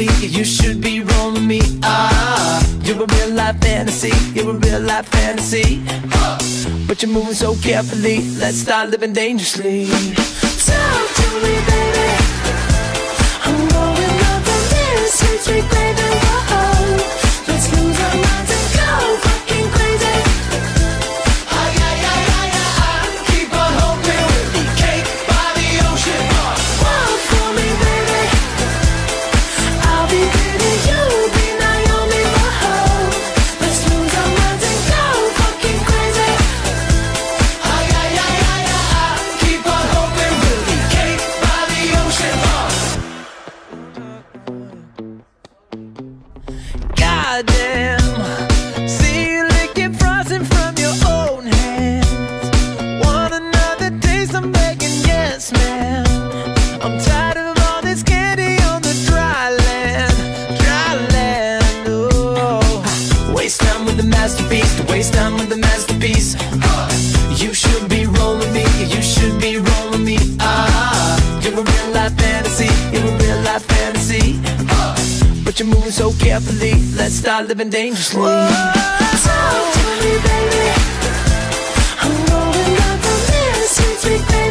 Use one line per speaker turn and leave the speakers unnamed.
You should be rolling me. Ah, you're a real life fantasy. You're a real life fantasy. But you're moving so carefully. Let's start living dangerously. Talk to me, baby. I'm going up on this sweet, sweet baby. Whoa, let's lose our minds and go fucking crazy. Ay, ay, ay, ay, ay. Keep on hoping we'll be cake by the ocean. Walk for me, baby. I'll be pretty, you'll be Naomi. Whoa, let's lose our minds and go fucking crazy. Ay, ay, ay, ay, ay. Keep on hoping we'll be cake by the ocean. Goddamn, see you licking frosting from your own hands. Want another taste? I'm begging, yes, man. I'm tired of all this candy on the dry land, dry land. Oh, waste time with the masterpiece, to waste time with the masterpiece. You should be rolling me, you should be rolling me. Ah, you're a real life fantasy, you're a real life fantasy. But you're moving so carefully. Let's start living dangerously. Talk to me, baby. I'm rolling up on this sweet, sweet baby.